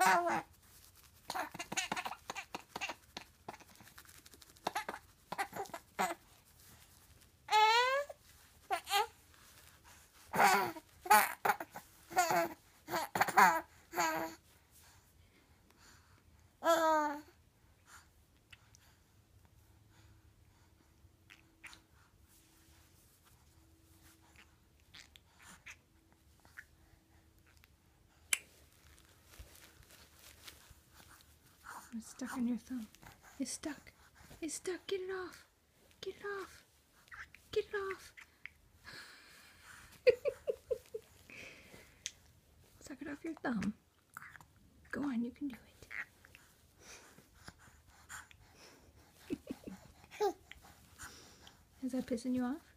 It's stuck in your thumb. It's stuck. It's stuck. Get it off. Get it off. Get it off. Suck it off your thumb. Go on, you can do it. Is that pissing you off?